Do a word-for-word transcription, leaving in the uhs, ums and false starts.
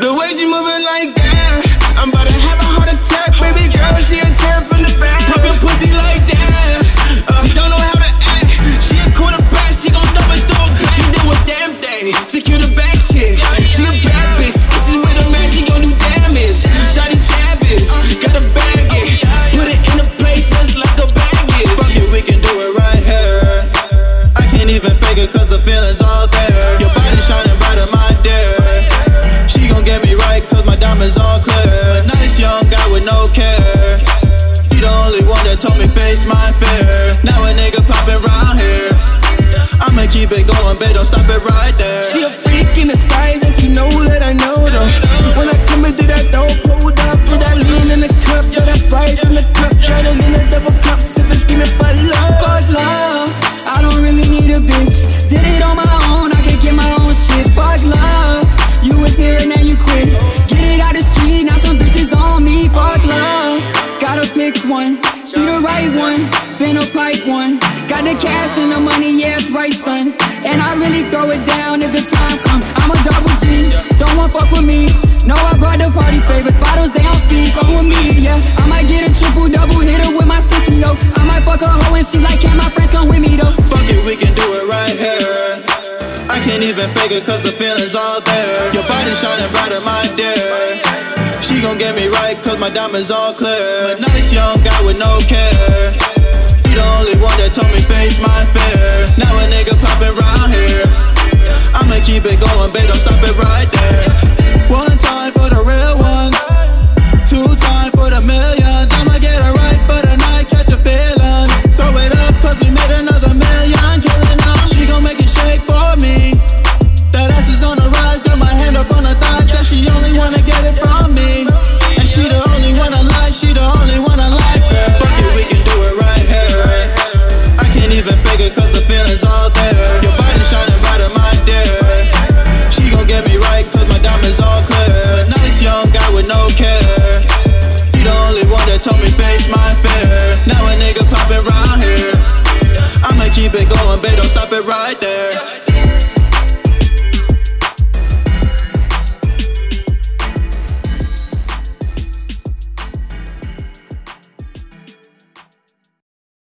The way she moving like that, I'm about to have a heart attack. Baby girl, she a tear from the back. Poppin' pussy like that, uh, she don't know how to act. She a quarterback, she gon' throw it through. She do a damn thing, secure the back chick. She a bad bitch, this is with a man, she gon' do damage. Shawty savage, gotta bag it, put it in a place just like a baggage. Fuck it, we can do it right here. I can't even fake it cause the feeling's all there. Your body shining brighter, my dear. She gon' get me right cause my diamonds all clear. A nice young guy with no care. He the only one that told me face my fear. Now a nigga poppin' round here. I'ma keep it going, babe, don't stop it right there. She a freak in disguise and she know that I know though. When I come into that door, pulled up, put that lean in the cup, got that Sprite in the cup, try to lean a double cup, sippin' screamin' for love. Fuck love, I don't really need a bitch. Did it on my own, I can get my own shit. Fuck love, you was here and now you quit. Get it out the street, now some bitches on me. Fuck love, gotta pick one, she the right one, finna pipe one. Got the cash and the money, yeah, it's right, son. And I really throw it down if the time comes. I'm a double G, don't want fuck with me. No, I brought the party favors, bottles they on feet. Come with me, yeah. I might get a triple double, hit her with my sissy, yo. I might fuck a hoe and she like, can my friends come with me, though? Fuck it, we can do it right here. I can't even fake it cause the feeling's all there. Your body shining brighter, my dear. She gon' get me right cause my diamonds all clear. A nice young guy with no care. He the only one that told me face my fear.